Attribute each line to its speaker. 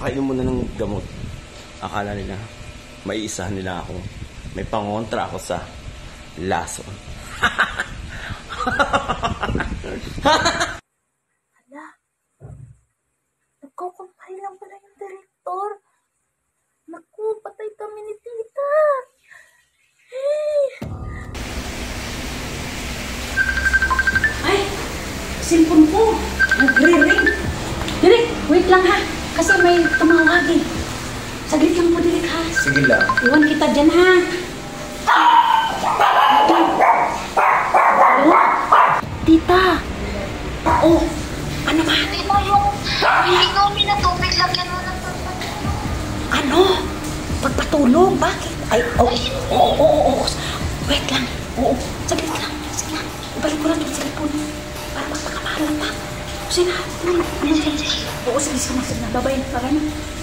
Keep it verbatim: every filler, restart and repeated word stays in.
Speaker 1: Papakainom muna ng gamot. Akala nila, may isahan nila ako. May pangontra ako sa lason.
Speaker 2: Hala, nagkukumpay lang pala yung direktor. Naku, patay kami ni tita. Hey! Ay, cellphone ko. Nagre-ring. Direk, wait lang ha. Kasi may tumawagin. Saglit lang po, Direk ha.
Speaker 1: Sige lang.
Speaker 2: Iwan kita dyan ha. Hello? Tita. Oh, ano ba?
Speaker 3: Tita, yung inumin na tubig, lagyan mo ng pagpatulog.
Speaker 2: Ano? Pagpatulog? Bakit? Ay, oo. Oo, oo, oo. Wait lang. Oo. Saglit lang. Sige lang. Ibalik ko lang yung cellphone. Para magpakamahalan pa. Sige na. Ano? Ano? Oo, sige, sige na. Sige na. Babay na. Babay na.